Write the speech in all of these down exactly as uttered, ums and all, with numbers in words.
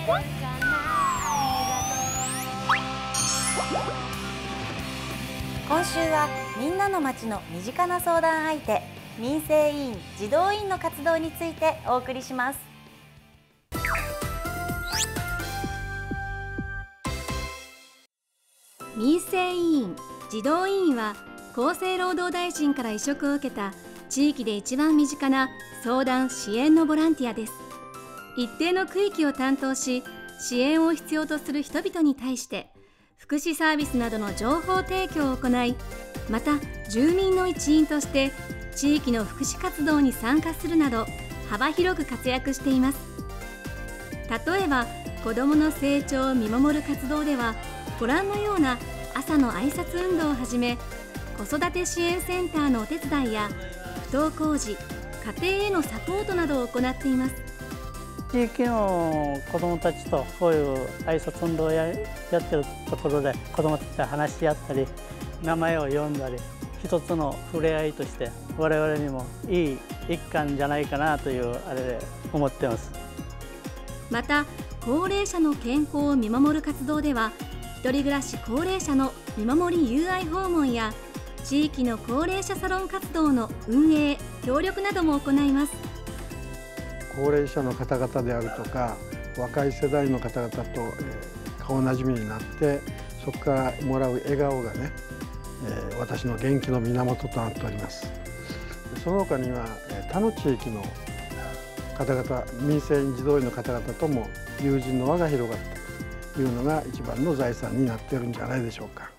今週はみんなの町の身近な相談相手、民生委員・児童委員の活動についてお送りします。 民生委員・児童委員は厚生労働大臣から委嘱を受けた地域で一番身近な相談・支援のボランティアです。一定の区域を担当し、支援を必要とする人々に対して福祉サービスなどの情報提供を行い、また住民の一員として地域の福祉活動に参加するなど幅広く活躍しています。例えば子どもの成長を見守る活動では、ご覧のような朝の挨拶運動をはじめ、子育て支援センターのお手伝いや不登校児、家庭へのサポートなどを行っています。 地域の子どもたちとこういう挨拶運動を や, やってるところで子どもたちが話し合ったり、名前を呼んだり、一つの触れ合いとして我々にもいい一環じゃないかなというあれで思ってます。 また高齢者の健康を見守る活動では、一人暮らし高齢者の見守り友愛訪問や地域の高齢者サロン活動の運営・協力なども行います。 高齢者の方々であるとか若い世代の方々と、えー、顔なじみになって、そこからもらう笑顔がね、えー、私の元気の源となっております。その他には他の地域の方々、民生委員児童委員の方々とも友人の輪が広がったというのが一番の財産になっているんじゃないでしょうか。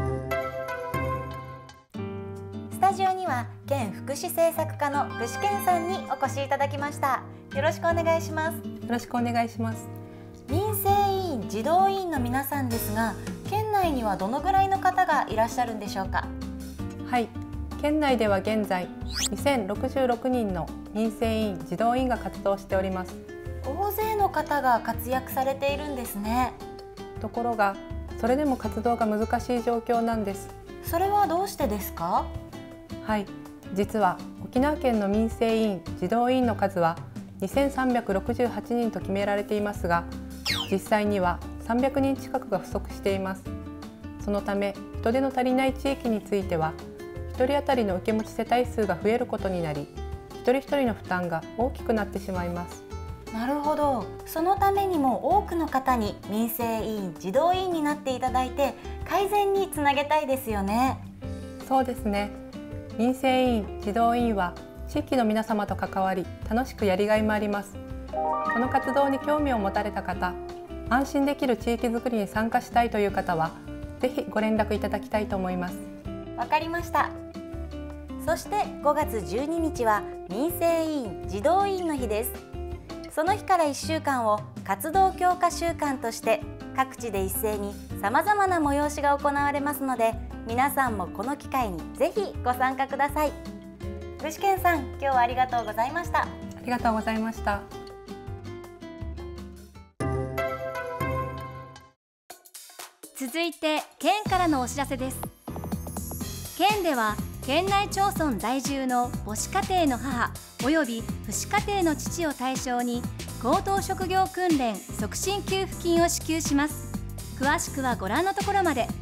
スタジオには県福祉政策課の具志堅さんにお越しいただきました。よろしくお願いします。よろしくお願いします。 民生委員・児童委員の皆さんですが、県内にはどのぐらいの方がいらっしゃるんでしょうか。 はい、県内では現在にせんろくじゅうろくにんの民生委員・児童委員が活動しております。 大勢の方が活躍されているんですね。 ところがそれでも活動が難しい状況なんです。 それはどうしてですか。 はい、実は沖縄県の民生委員・児童委員の数はにせんさんびゃくろくじゅうはちにんと決められていますが、実際にはさんびゃくにん近くが不足しています。そのため人手の足りない地域については、ひとり当たりの受け持ち世帯数が増えることになり、一人一人の負担が大きくなってしまいます。 なるほど。そのためにも多くの方に民生委員・児童委員になっていただいて、改善につなげたいですよね。 そうですね。民生委員・児童委員は地域の皆様と関わり、楽しくやりがいもあります。この活動に興味を持たれた方、安心できる地域づくりに参加したいという方は、ぜひご連絡いただきたいと思います。 わかりました。そしてごがつじゅうににちは民生委員・児童委員の日です。その日からいっしゅうかんを活動強化週間として、各地で一斉にさまざまな催しが行われますので、皆さんもこの機会にぜひご参加ください。具志堅さん、今日はありがとうございました。 ありがとうございました。 続いて県からのお知らせです。県では県内町村在住の母子家庭の母および父子家庭の父を対象に高等職業訓練促進給付金を支給します。詳しくはご覧のところまで。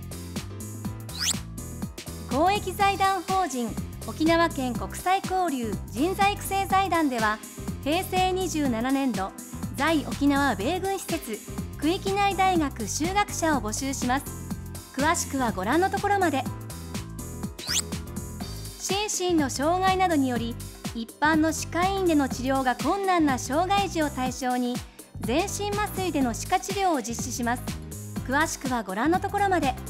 公益財団法人沖縄県国際交流人材育成財団では、平成にじゅうななねんど在沖縄米軍施設区域内大学修学者を募集します。詳しくはご覧のところまで。心身の障害などにより一般の歯科医院での治療が困難な障害児を対象に全身麻酔での歯科治療を実施します。詳しくはご覧のところまで。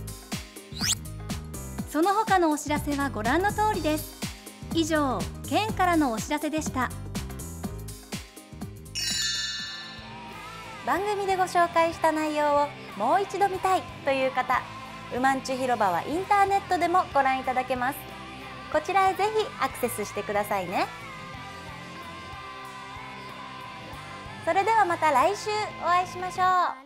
その他のお知らせはご覧の通りです。以上、県からのお知らせでした。 番組でご紹介した内容をもう一度見たいという方、うまんちゅ広場はインターネットでもご覧いただけます。こちらへぜひアクセスしてくださいね。それではまた来週お会いしましょう。